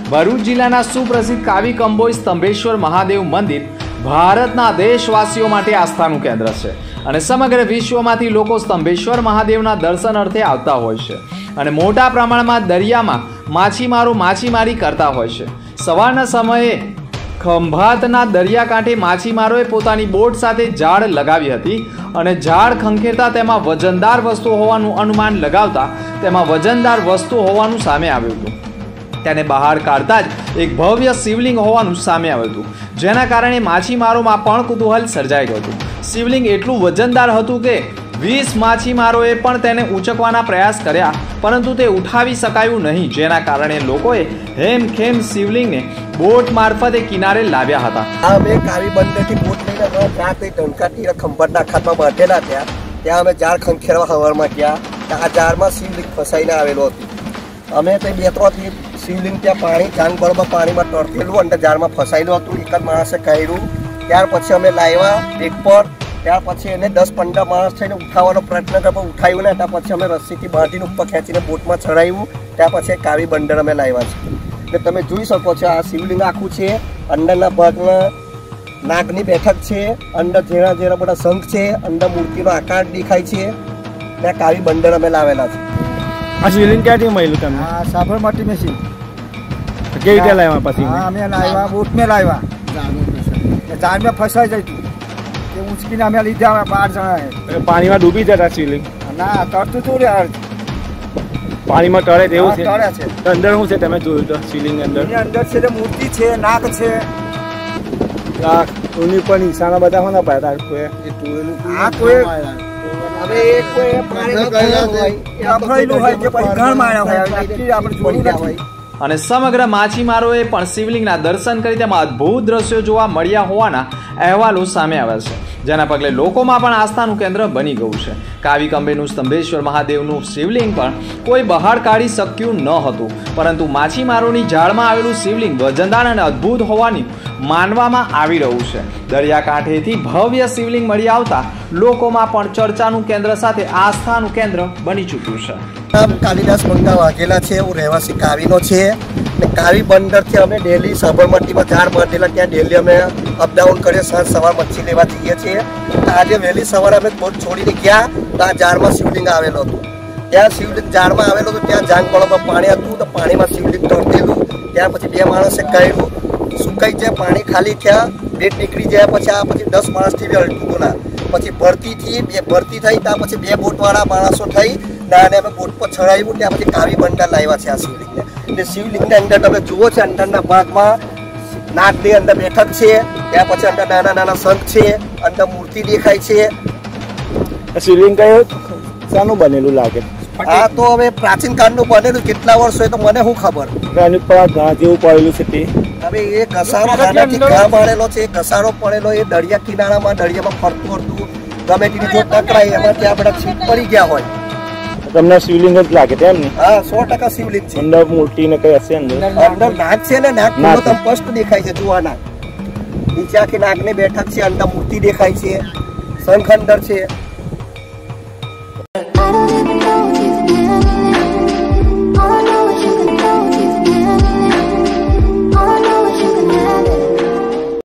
ભરૂચ જિલ્લાના સુપ્રસિદ્ધ કાવી કંબોઈ સ્તંભેશ્વર મહાદેવ મંદિર ભારતના દેશવાસીઓ માટે આસ્થાનું કેન્દ્ર છે અને સમગ્ર વિશ્વમાંથી લોકો સ્તંભેશ્વર મહાદેવના દર્શન અર્થે આવતા હોય છે અને મોટા પ્રમાણમાં દરિયામાં માછીમારો માછીમારી કરતા હોય છે। સવારના સમયે ખંભાતના દરિયાકાંઠે માછીમારોએ પોતાની બોટ સાથે ઝાડ લગાવી હતી અને ઝાડ ખંખેરતા તેમાં વજનદાર વસ્તુ હોવાનું અનુમાન લગાવતા તેમાં વજનદાર વસ્તુ હોવાનું સામે આવ્યું હતું। તેને બહાર કાઢતા જ એક ભવ્ય શિવલિંગ હોવાનું સામે આવ્યું હતું, જેના કારણે માછીમારોમાં પણ કુતૂહલ સર્જાઈ ગયું હતું। શિવલિંગ એટલું વજનદાર હતું કે 20 માછીમારોએ પણ તેને ઊંચકવાના પ્રયાસ કર્યા, પરંતુ તે ઉઠાવી શકાયું નહીં, જેના કારણે લોકોએ હેમખેમ શિવલિંગને બોટ મારફતે કિનારે લાવ્યા હતા। અમે કાવી બંદરથી બોટ લઈને ત્યાં ટંકાથી ખંભાતના ખાતમાં બેઠેલા ત્યાં અમે ઝાડ ખંખેરવા હવારમાં ગયા। આ ઝાડમાં શિવલિંગ ફસાઈને આવેલો હતું। અમે તે 2-3 શિવલિંગ ત્યાં પાણી જાંગ બરોબર પાણીમાં તરફેલું અને ઝાડમાં ફસાયેલું હતું। એક જ માણસે કાઢ્યું, ત્યાર પછી અમે લાવ્યા એક પર, ત્યાર પછી એને 10-15 માણસ થઈને ઉઠાવવાનો પ્રયત્ન કર્યો, ઉઠાવ્યું ને ત્યાર પછી અમે રસ્સીથી બાંધીને ઉપર ખેંચીને બોટમાં ચડાવ્યું। ત્યાર પછી કાવી બંદર અમે લાવ્યા છે। એટલે તમે જોઈ શકો છો આ શિવલિંગ આખું છે, અંદરના ભાગમાં નાગની બેઠક છે, અંદર ઝેરા ઝેરા બધા શંખ છે, અંદર મૂર્તિનો આકાર દેખાય છે। ત્યાં કાવી બંદર અમે લાવેલા છે। આ શિવલિંગ ક્યાંથી મળ્યું તમને? આ સાબરમતી में से કેવી રીતે લાવ્યા પછી? અમે લાવ્યા બોટ में લાવ્યા, ઝાડ में ફસાઈ જાય કે ઉંચકીને અમે લીધા 12 જણા। પાણીમાં ડૂબી જતા શિવલિંગ? ના, તરતું તું યાર, પાણીમાં તળે તેવું છે? તળે છે। તો અંદર શું છે તમે જોયું તો શિવલિંગ અંદર? એની અંદર છે તે મૂર્તિ છે, નાગ છે, આ ટોની પર નિશાના બધા હોના પાડતા કોઈ આ કોઈ હવે એ કોઈ પાણી હોય કે પછી ઘર માર્યા હોય, નક્કી આપણે જોયું નથી। અને સમગ્ર માછીમારોએ પણ શિવલિંગના દર્શન કરી તેમાં અદ્ભુત દ્રશ્યો જોવા મળ્યા હોવાના અહેવાલો સામે આવ્યા છે, જેના પગલે લોકોમાં પણ આસ્થાનું કેન્દ્ર બની ગયું છે। કાવી કંબોઈનું સ્તંભેશ્વર મહાદેવનું શિવલિંગ પણ કોઈ બહાર કાઢી શક્યું ન હતું, પરંતુ માછીમારોની જાળમાં આવેલું શિવલિંગ વજનદાર અને અદ્ભુત હોવાની માનવામાં આવી રહ્યું છે। દરિયાકાંઠેથી ભવ્ય શિવલિંગ મળી આવતા લોકોમાં પણ ચર્ચાનું કેન્દ્ર સાથે આસ્થાનું કેન્દ્ર બની ચૂક્યું છે। નામ કાલિદાસ મંગા વાઘેલા છે, હું રહેવાસી કાવીનો છે ને કાવી બંદરથી અમે ડેલી સાબરમતીમાં ઝાડ બાંધેલા ત્યાં ડેલી અમે અપડાઉન કરીએ, સાંજ સવાર મચ્છી લેવા જઈએ છીએ। આજે વહેલી સવારે અમે બોટ છોડીને ગયા તો આ ઝાડમાં શિવલિંગ આવેલો હતું। ત્યાં શિવલિંગ ઝાડમાં આવેલો હતો, ત્યાં જાંગ બળોમાં પાણી હતું તો પાણીમાં શિવલિંગ તરતેલું। ત્યાર પછી 2 માણસે કાઢ્યું, સુકાઈ જાય, પાણી ખાલી થયા, બેટ નીકળી જાય, પછી આ પછી 10 માણસથી બી હલતું હતું ના, પછી ભરતી થઈ ત્યાં પછી 2 બોટવાળા માણસો થઈ અને અમે બોટ પર ચડાવ્યું। ત્યાં પછી કાવી બંદર લાવ્યા છે આ શિવલિંગને। એટલે શિવલિંગની અંદર તમે જુઓ છો અંદરના ભાગમાં નાગની અંદર બેઠક છે, ત્યાં પછી અંદર નાના નાના શંખ છે, અંદર મૂર્તિ દેખાય છે। શિવલિંગ કયું શાનું બનેલું લાગે? આ તો હવે પ્રાચીન કાળનું બનેલું, કેટલા વર્ષ હોય તો મને શું ખબર। એની પર ઘા જેવું પડેલું છે તે હવે એ ઘસારો આનાથી ઘા મારેલો છે, ઘસારો પડેલો એ દરિયા કિનારામાં દરિયામાં ફરતું હતું, ગમે તેની જો ટકરાય એમાં ત્યાં બધા છીપ પડી ગયા હોય। તમને શિવલિંગ જ લાગે તેમ ને? હા, 100% શિવલિંગ છે। અંદર મૂર્તિ ને કઈ હશે અંદર? અંદર નાગ છે ને, નાગ પૂરો તમે સ્પષ્ટ દેખાય છે, જુઓ નાગ નીચે આખી નાગની બેઠક છે, અંદર મૂર્તિ દેખાય છે, શંખ અંદર છે।